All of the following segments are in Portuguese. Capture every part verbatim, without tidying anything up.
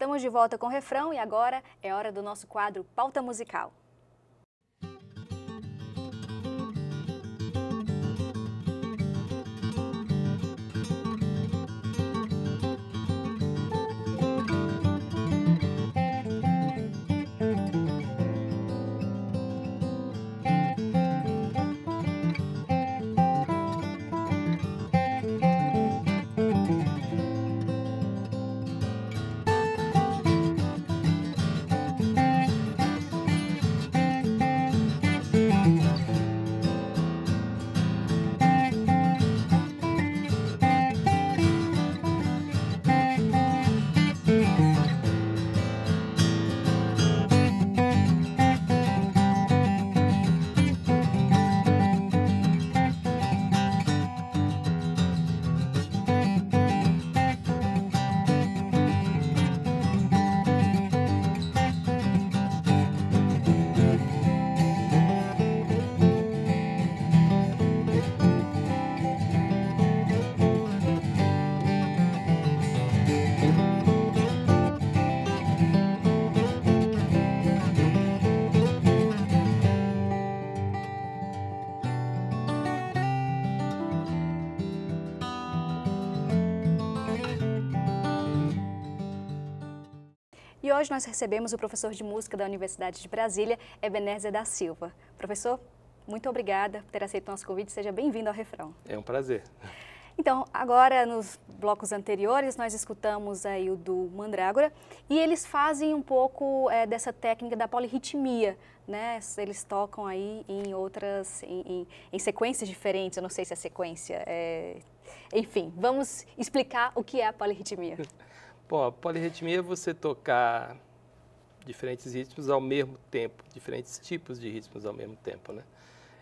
Estamos de volta com o refrão e agora é hora do nosso quadro Pauta Musical. E hoje nós recebemos o professor de música da Universidade de Brasília, Ebenezer da Silva. Professor, muito obrigada por ter aceito o nosso convite. Seja bem-vindo ao Refrão. É um prazer. Então, agora nos blocos anteriores nós escutamos aí o do Mandrágora e eles fazem um pouco é, dessa técnica da polirritmia, né? Eles tocam aí em outras, em, em, em sequências diferentes, eu não sei se é sequência, é... enfim, vamos explicar o que é a polirritmia. Bom, a polirritmia é você tocar diferentes ritmos ao mesmo tempo, diferentes tipos de ritmos ao mesmo tempo, né?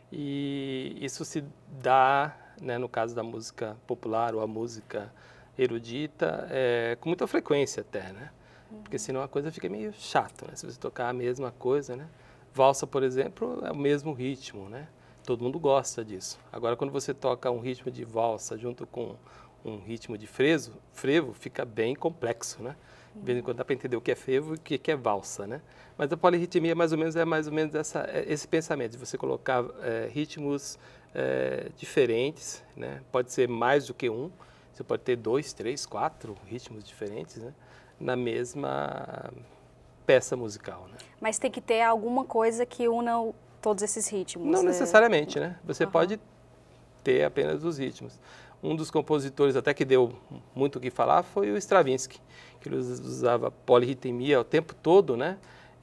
E isso se dá, né, no caso da música popular ou a música erudita, é, com muita frequência até, né? Uhum. Porque senão a coisa fica meio chata, né? Se você tocar a mesma coisa, né? Valsa, por exemplo, é o mesmo ritmo, né? Todo mundo gosta disso. Agora, quando você toca um ritmo de valsa junto com um ritmo de frevo, frevo fica bem complexo, né? De vez em quando dá para entender o que é frevo e o que é valsa, né? Mas a polirritmia mais ou menos é mais ou menos essa, esse pensamento de você colocar é, ritmos é, diferentes, né? Pode ser mais do que um, você pode ter dois, três, quatro ritmos diferentes, né? Na mesma peça musical, né? Mas tem que ter alguma coisa que una todos esses ritmos. Não é... necessariamente, né? Você uhum. pode ter apenas os ritmos. Um dos compositores até que deu muito o que falar foi o Stravinsky, que ele usava polirritmia o tempo todo, né?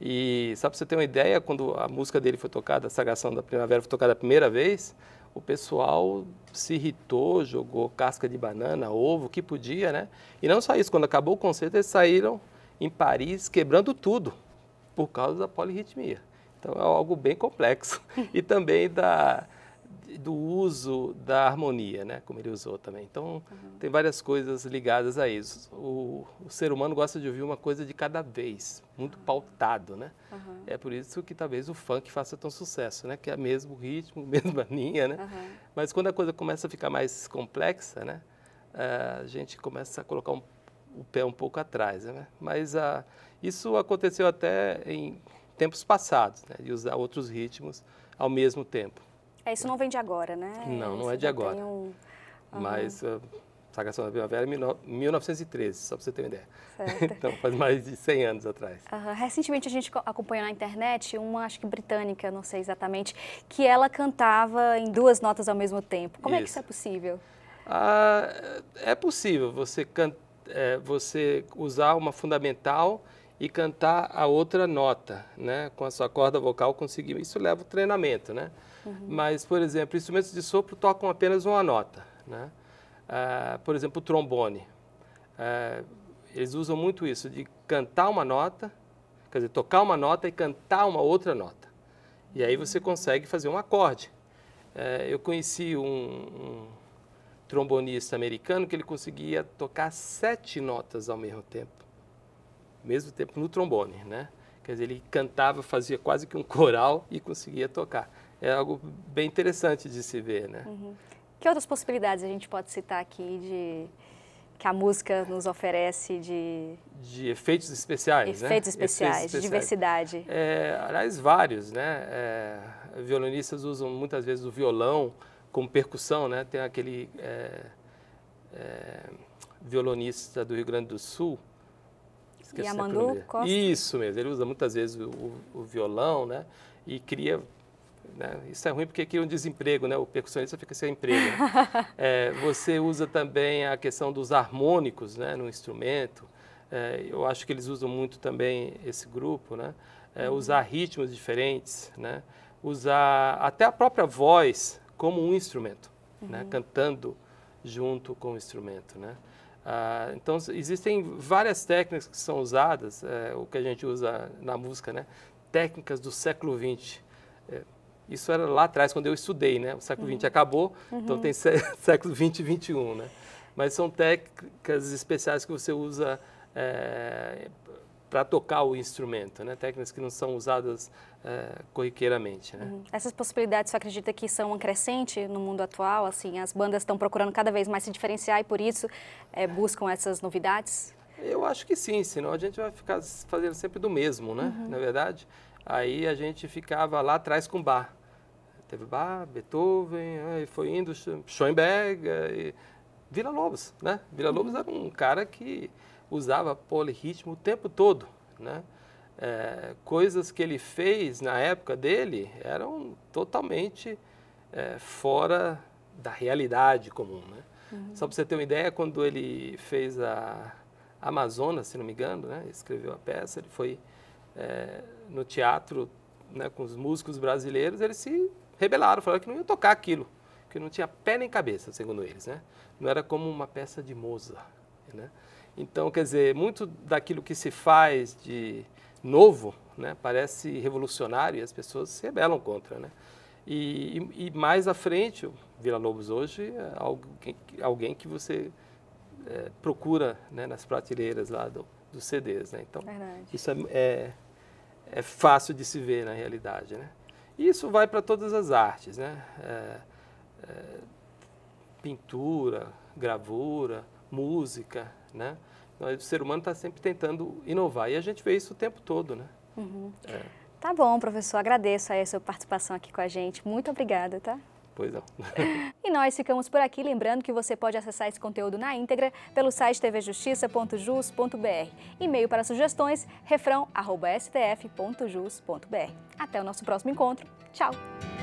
E só para você ter uma ideia, quando a música dele foi tocada, a Sagração da Primavera foi tocada a primeira vez, o pessoal se irritou, jogou casca de banana, ovo, o que podia, né? E não só isso, quando acabou o concerto, eles saíram em Paris quebrando tudo por causa da polirritmia. Então é algo bem complexo. E também da... do uso da harmonia, né, como ele usou também. Então, uhum. tem várias coisas ligadas a isso. O, o ser humano gosta de ouvir uma coisa de cada vez, muito uhum. pautado, né? Uhum. É por isso que talvez o funk faça tão sucesso, né? Que é o mesmo ritmo, mesma linha, né? Uhum. Mas quando a coisa começa a ficar mais complexa, né? A gente começa a colocar um, o pé um pouco atrás, né? Mas a, isso aconteceu até em tempos passados, né? De usar outros ritmos ao mesmo tempo. É, isso não vem de agora, né? Não, não é de agora. Um... Uhum. Mas a Sagração da Primavera é mil novecentos e treze, só para você ter uma ideia. Certo. Então faz mais de cem anos atrás. Uhum. Recentemente a gente acompanhou na internet uma, acho que britânica, não sei exatamente, que ela cantava em duas notas ao mesmo tempo. Como isso. é que isso é possível? Ah, é possível você, can... é, você usar uma fundamental e cantar a outra nota, né? Com a sua corda vocal conseguir. Isso leva o treinamento, né? Uhum. Mas, por exemplo, instrumentos de sopro tocam apenas uma nota, né? Ah, por exemplo, o trombone. Ah, eles usam muito isso, de cantar uma nota, quer dizer, tocar uma nota e cantar uma outra nota. E aí você consegue fazer um acorde. Ah, eu conheci um, um trombonista americano que ele conseguia tocar sete notas ao mesmo tempo. Ao mesmo tempo no trombone, né? Quer dizer, ele cantava, fazia quase que um coral e conseguia tocar. É algo bem interessante de se ver, né? Uhum. Que outras possibilidades a gente pode citar aqui de, que a música nos oferece de... De efeitos especiais, efeitos né? especiais, efeitos especiais, diversidade. É, aliás, vários, né? É, violonistas usam muitas vezes o violão como percussão, né? Tem aquele é, é, violonista do Rio Grande do Sul, esqueci Yamandu Costa. Isso mesmo, ele usa muitas vezes o, o, o violão, né? E cria... Né? Isso é ruim porque cria um desemprego, né? O percussionista fica sem emprego. Né? É, você usa também a questão dos harmônicos, né? No instrumento. É, eu acho que eles usam muito também esse grupo, né? É, uhum. Usar ritmos diferentes, né? Usar até a própria voz como um instrumento, uhum. né? Cantando junto com o instrumento, né? Ah, então, existem várias técnicas que são usadas, é, o que a gente usa na música, né? Técnicas do século vinte. É, isso era lá atrás, quando eu estudei, né? O século vinte uhum. acabou, uhum. então tem século vinte e vinte e um, né? Mas são técnicas especiais que você usa é, para tocar o instrumento, né? Técnicas que não são usadas é, corriqueiramente, né? Uhum. Essas possibilidades, você acredita que são um crescente no mundo atual? Assim, as bandas estão procurando cada vez mais se diferenciar e por isso é, buscam essas novidades? Eu acho que sim, senão a gente vai ficar fazendo sempre do mesmo, né? Uhum. Na verdade, aí a gente ficava lá atrás com Bach. Teve Bach, Beethoven, aí foi indo Schoenberg, e Villa-Lobos, né? Villa-Lobos uhum. era um cara que usava polirritmo o tempo todo, né? É, coisas que ele fez na época dele eram totalmente é, fora da realidade comum, né? Uhum. Só para você ter uma ideia, quando ele fez a Amazonas, se não me engano, né? Escreveu a peça, ele foi é, no teatro, né, com os músicos brasileiros, eles se rebelaram, falaram que não iam tocar aquilo, que não tinha pé nem cabeça, segundo eles, né? Não era como uma peça de Mozart, né? Então, quer dizer, muito daquilo que se faz de novo, né, parece revolucionário e as pessoas se rebelam contra, né? E, e, e mais à frente, o Villa-Lobos hoje é alguém, alguém que você é, procura, né, nas prateleiras lá do, dos C Ds, né? Então, verdade. Isso é, é, é fácil de se ver na realidade, né? E isso vai para todas as artes, né? É, é, pintura, gravura, música, né? O ser humano está sempre tentando inovar e a gente vê isso o tempo todo, né? Uhum. É. Tá bom, professor. Agradeço aí a sua participação aqui com a gente. Muito obrigada, tá? Pois não. E nós ficamos por aqui, lembrando que você pode acessar esse conteúdo na íntegra pelo site t v justiça ponto jus ponto b r. E-mail para sugestões, refrão arroba s t f ponto jus ponto b r. Até o nosso próximo encontro. Tchau!